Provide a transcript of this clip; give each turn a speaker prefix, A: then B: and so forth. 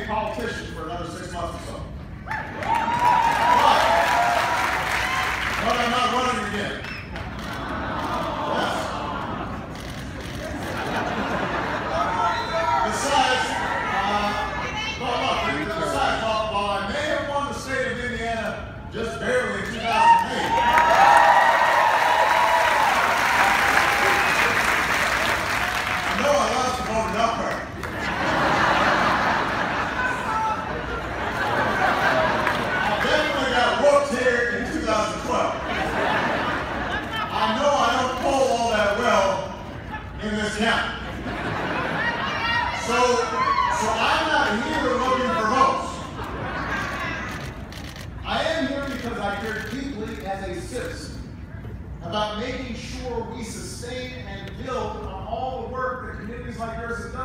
A: politician for another 6 months or so. But I'm not running again. Yes. Besides, while I may have won the state of Indiana just barely in 2008, I know I lost the vote in Concord. I definitely got whooped here in 2012. I know I don't poll all that well in this county. So I'm not here looking for votes. I am here because I care deeply as a citizen about making sure we sustain and build on all the work that communities like yours have done.